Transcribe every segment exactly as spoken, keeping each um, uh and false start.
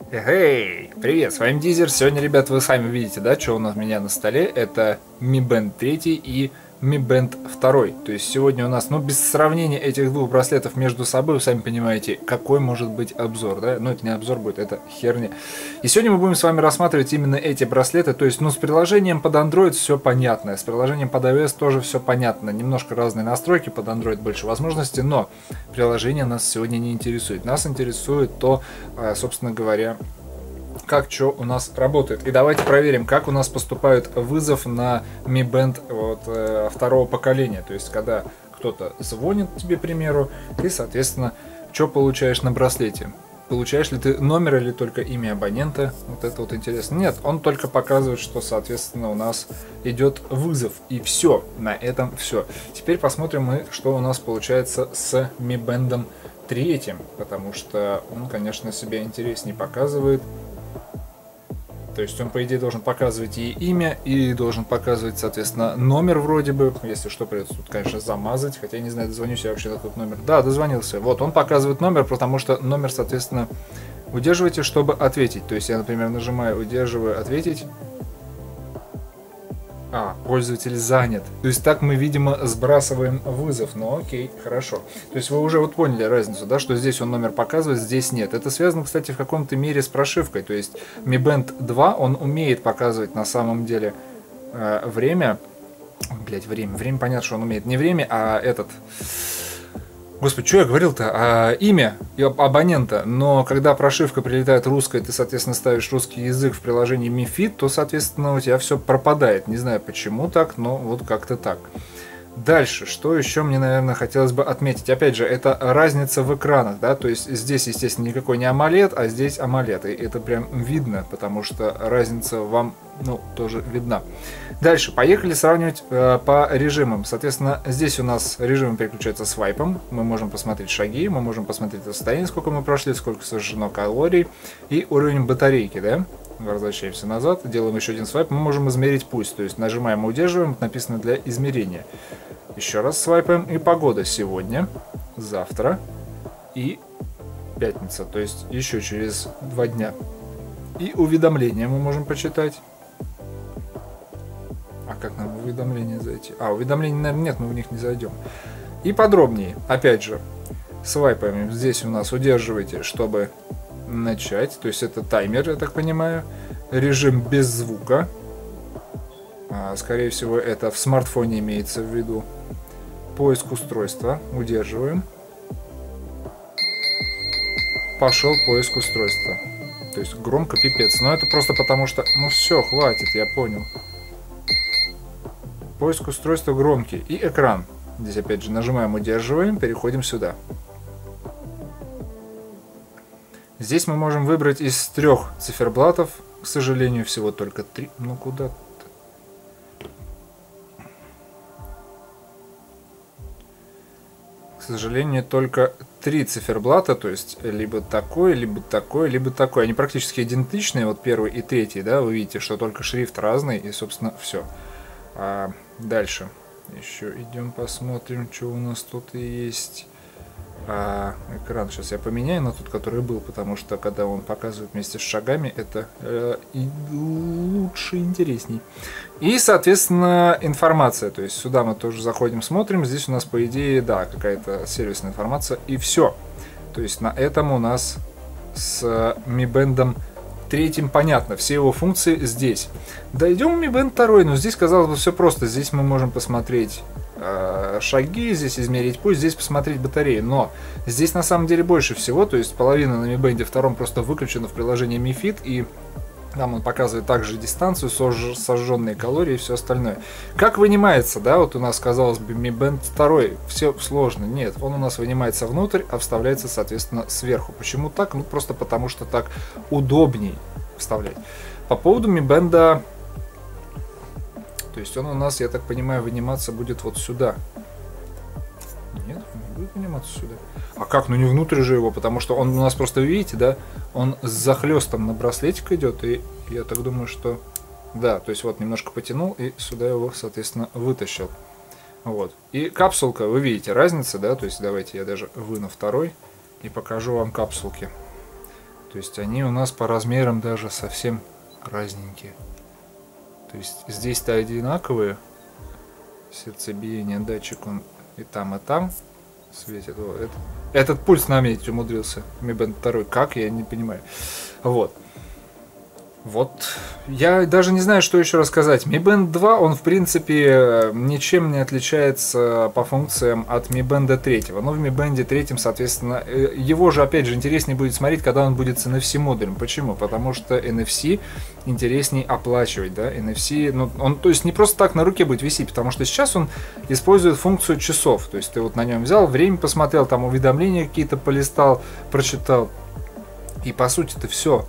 Эй, привет, с вами Дизер. Сегодня, ребят, вы сами видите, да, что у нас у меня на столе. Это Mi Band три и Mi Band два. То есть сегодня у нас, ну, без сравнения этих двух браслетов между собой, вы сами понимаете, какой может быть обзор, да? Ну, это не обзор будет, это херня. И сегодня мы будем с вами рассматривать именно эти браслеты. То есть, ну, с приложением под Android все понятно, с приложением под iOS тоже все понятно. Немножко разные настройки, под Android больше возможностей, но приложение нас сегодня не интересует. Нас интересует то, собственно говоря, как что у нас работает. И давайте проверим, как у нас поступает вызов на Mi Band вот, э, второго поколения. То есть, когда кто-то звонит тебе, к примеру, ты, соответственно, что получаешь на браслете? Получаешь ли ты номер или только имя абонента? Вот это вот интересно. Нет, он только показывает, что, соответственно, у нас идет вызов. И все. На этом все. Теперь посмотрим мы, что у нас получается с Mi Band третьим. Потому что он, конечно, себя интереснее показывает. То есть он, по идее, должен показывать и имя, и должен показывать, соответственно, номер вроде бы. Если что, придется тут, конечно, замазать. Хотя я не знаю, дозвонюсь я вообще на тот номер. Да, дозвонился. Вот, он показывает номер, потому что номер, соответственно, удерживайте, чтобы ответить. То есть я, например, нажимаю «Удерживаю», «Ответить». А, пользователь занят. То есть так мы, видимо, сбрасываем вызов. Ну окей, хорошо. То есть вы уже вот поняли разницу, да, что здесь он номер показывает, здесь нет. Это связано, кстати, в каком-то мере с прошивкой. То есть Mi Band два, он умеет показывать на самом деле э, время. Блять, время. Время понятно, что он умеет. Не время, а этот... Господи, что я говорил-то? А, имя абонента. Но когда прошивка прилетает русская, ты, соответственно, ставишь русский язык в приложении Mi Fit, то, соответственно, у тебя все пропадает. Не знаю, почему так, но вот как-то так. Дальше, что еще мне, наверное, хотелось бы отметить. Опять же, это разница в экранах, да, то есть здесь, естественно, никакой не AMOLED, а здесь AMOLED, и это прям видно, потому что разница вам, ну, тоже видна. Дальше, поехали сравнивать э, по режимам. Соответственно, здесь у нас режим переключается свайпом, мы можем посмотреть шаги, мы можем посмотреть расстояние, сколько мы прошли, сколько сожжено калорий, и уровень батарейки, да. Возвращаемся назад, делаем еще один свайп, мы можем измерить пульс, то есть нажимаем и удерживаем, написано для измерения. Еще раз свайпаем, и погода сегодня, завтра и пятница, то есть еще через два дня. И уведомления мы можем почитать. А как нам в уведомления зайти? А, уведомлений, наверное, нет, мы в них не зайдем. И подробнее, опять же, свайпаем, здесь у нас удерживайте, чтобы начать, то есть это таймер, я так понимаю. Режим без звука. А, скорее всего, это в смартфоне имеется в виду. Поиск устройства. Удерживаем. Пошел поиск устройства. То есть громко пипец. Но это просто потому что... Ну все, хватит, я понял. Поиск устройства громкий. И экран. Здесь опять же нажимаем, удерживаем, переходим сюда. Здесь мы можем выбрать из трех циферблатов. К сожалению, всего только три. Ну куда? К сожалению, только три циферблата, то есть либо такой, либо такой, либо такой. Они практически идентичные, вот первый и третий, да, вы видите, что только шрифт разный, и, собственно, все. А дальше еще идем посмотрим, что у нас тут есть. А экран сейчас я поменяю на тот, который был, потому что когда он показывает вместе с шагами, это э, и лучше, интересней. И, соответственно, информация. То есть сюда мы тоже заходим, смотрим. Здесь у нас, по идее, да, какая-то сервисная информация. И все. То есть на этом у нас с Mi Band третьим понятно. Все его функции здесь. Дойдем Mi Band два, но здесь, казалось бы, все просто. Здесь мы можем посмотреть э, шаги, здесь измерить пульс, здесь посмотреть батарею. Но здесь на самом деле больше всего. То есть половина на Mi Band два просто выключена в приложении Mi Fit. И там он показывает также дистанцию, сожженные калории и все остальное. Как вынимается, да, вот у нас, казалось бы, Mi Band два, все сложно. Нет, он у нас вынимается внутрь, а вставляется, соответственно, сверху. Почему так? Ну, просто потому что так удобней вставлять. По поводу Mi Band, то есть он у нас, я так понимаю, выниматься будет вот сюда. Нет, не будет выниматься сюда. А как? Ну не внутрь же его, потому что он у нас просто, видите, да, он с захлестом на браслетик идет, и я так думаю, что... Да, то есть вот немножко потянул и сюда его, соответственно, вытащил. Вот. И капсулка, вы видите разницу, да, то есть давайте я даже выну второй и покажу вам капсулки. То есть они у нас по размерам даже совсем разненькие. То есть здесь-то одинаковые. Сердцебиение, датчик он и там, и там светит. О, это, этот пульс наметить умудрился. Mi Band два. Как? Я не понимаю. Вот. Вот. Я даже не знаю, что еще рассказать. Mi Band два, он в принципе ничем не отличается по функциям от Mi Band три. Но в Mi Band три, соответственно, его же опять же интереснее будет смотреть, когда он будет с эн эф си модулем. Почему? Потому что эн эф си интереснее оплачивать, да, эн эф си, ну, он, то есть не просто так на руке будет висеть, потому что сейчас он использует функцию часов. То есть ты вот на нем взял, время посмотрел, там уведомления какие-то полистал, прочитал. И по сути это все.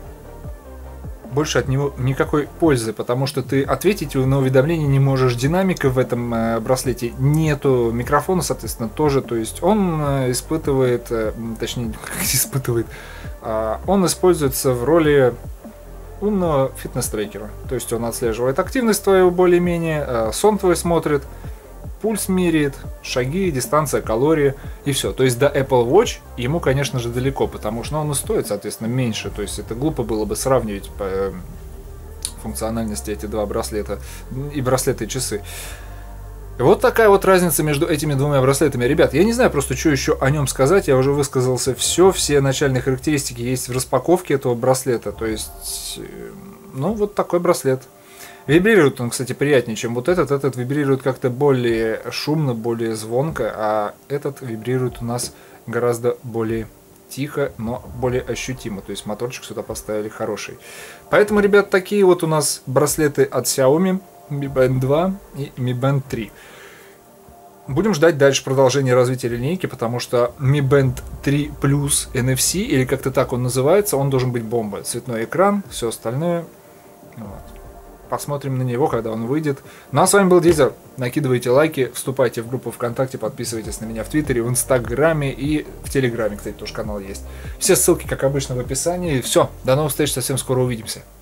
Больше от него никакой пользы, потому что ты ответить на уведомление не можешь, динамика в этом э, браслете нету, микрофона, соответственно, тоже, то есть он э, испытывает, э, точнее, как испытывает, э, он используется в роли умного фитнес-трекера, то есть он отслеживает активность твою более-менее, э, сон твой смотрит, пульс меряет, шаги, дистанция, калории и все. То есть до Apple Watch ему, конечно же, далеко, потому что ну, он и стоит, соответственно, меньше. То есть это глупо было бы сравнивать по функциональности эти два браслета, и браслеты, и часы. Вот такая вот разница между этими двумя браслетами. Ребят, я не знаю просто, что еще о нем сказать. Я уже высказался все, все начальные характеристики есть в распаковке этого браслета. То есть, ну, вот такой браслет. Вибрирует он, кстати, приятнее, чем вот этот. Этот вибрирует как-то более шумно, более звонко, а этот вибрирует у нас гораздо более тихо, но более ощутимо. То есть моторчик сюда поставили хороший. Поэтому, ребят, такие вот у нас браслеты от Xiaomi, Mi Band два и Mi Band три. Будем ждать дальше продолжения развития линейки, потому что Mi Band три плюс эн эф си, или как-то так он называется, он должен быть бомба. Цветной экран, все остальное. Вот. Посмотрим на него, когда он выйдет. Ну а с вами был Дизер. Накидывайте лайки, вступайте в группу ВКонтакте, подписывайтесь на меня в Твиттере, в Инстаграме и в Телеграме, кстати, тоже канал есть. Все ссылки, как обычно, в описании. Все, до новых встреч, совсем скоро увидимся.